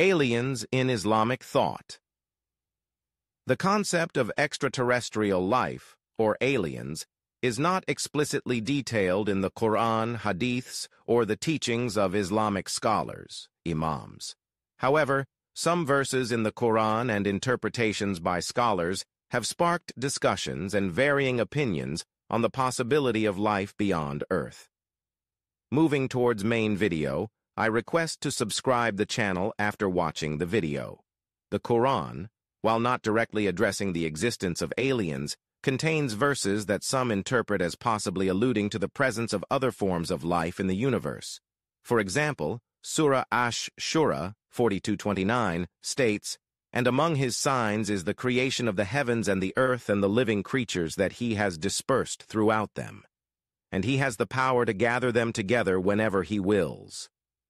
Aliens in Islamic thought. The concept of extraterrestrial life, or aliens, is not explicitly detailed in the Quran, hadiths, or the teachings of Islamic scholars, Imams. However, some verses in the Quran and interpretations by scholars have sparked discussions and varying opinions on the possibility of life beyond Earth. Moving towards main video, I request to subscribe the channel after watching the video. The Quran, while not directly addressing the existence of aliens, contains verses that some interpret as possibly alluding to the presence of other forms of life in the universe. For example, Surah Ash-Shura 42:29 states, "And among his signs is the creation of the heavens and the earth and the living creatures that he has dispersed throughout them. And he has the power to gather them together whenever he wills."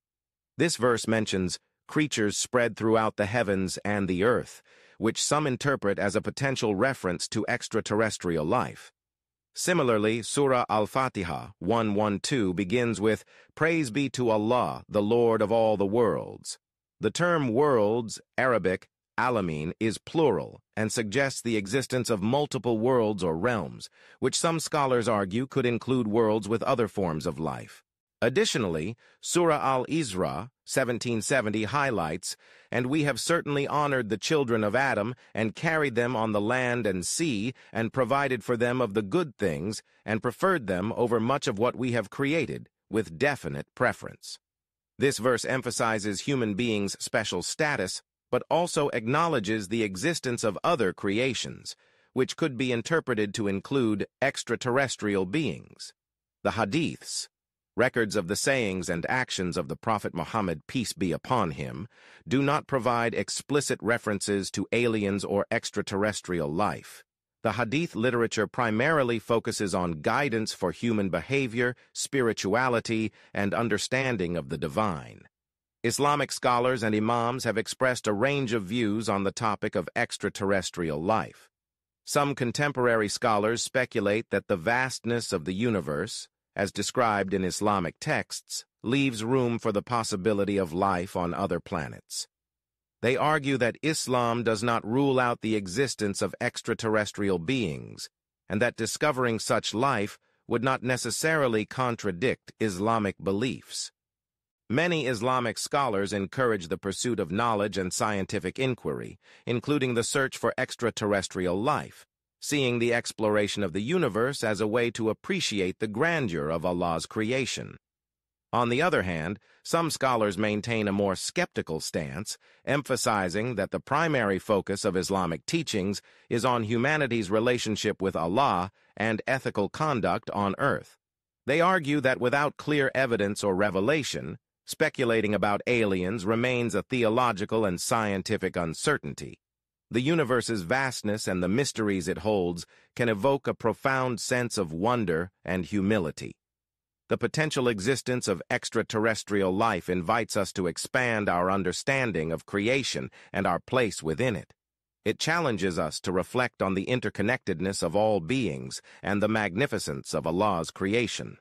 This verse mentions creatures spread throughout the heavens and the earth, which some interpret as a potential reference to extraterrestrial life. Similarly, Surah Al-Fatiha 1:1-2 begins with, "Praise be to Allah, the Lord of all the worlds." The term worlds, Arabic, alamin, is plural and suggests the existence of multiple worlds or realms, which some scholars argue could include worlds with other forms of life. Additionally, Surah Al-Isra 1770 highlights, "And we have certainly honored the children of Adam and carried them on the land and sea and provided for them of the good things and preferred them over much of what we have created with definite preference." This verse emphasizes human beings' special status, but also acknowledges the existence of other creations, which could be interpreted to include extraterrestrial beings. The hadiths, records of the sayings and actions of the Prophet Muhammad, peace be upon him, do not provide explicit references to aliens or extraterrestrial life. The hadith literature primarily focuses on guidance for human behavior, spirituality, and understanding of the divine. Islamic scholars and imams have expressed a range of views on the topic of extraterrestrial life. Some contemporary scholars speculate that the vastness of the universe, as described in Islamic texts, leaves room for the possibility of life on other planets. They argue that Islam does not rule out the existence of extraterrestrial beings, and that discovering such life would not necessarily contradict Islamic beliefs. Many Islamic scholars encourage the pursuit of knowledge and scientific inquiry, including the search for extraterrestrial life, seeing the exploration of the universe as a way to appreciate the grandeur of Allah's creation. On the other hand, some scholars maintain a more skeptical stance, emphasizing that the primary focus of Islamic teachings is on humanity's relationship with Allah and ethical conduct on earth. They argue that without clear evidence or revelation, speculating about aliens remains a theological and scientific uncertainty. The universe's vastness and the mysteries it holds can evoke a profound sense of wonder and humility. The potential existence of extraterrestrial life invites us to expand our understanding of creation and our place within it. It challenges us to reflect on the interconnectedness of all beings and the magnificence of Allah's creation.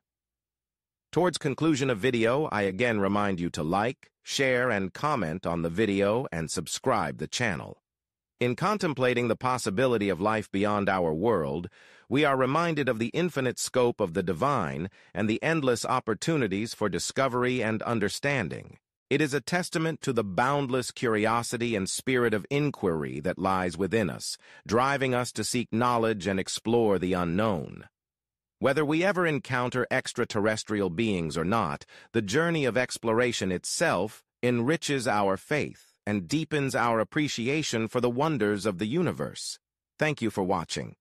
Towards conclusion of video, I again remind you to like, share, and comment on the video and subscribe the channel. In contemplating the possibility of life beyond our world, we are reminded of the infinite scope of the divine and the endless opportunities for discovery and understanding. It is a testament to the boundless curiosity and spirit of inquiry that lies within us, driving us to seek knowledge and explore the unknown. Whether we ever encounter extraterrestrial beings or not, the journey of exploration itself enriches our faith and deepens our appreciation for the wonders of the universe. Thank you for watching.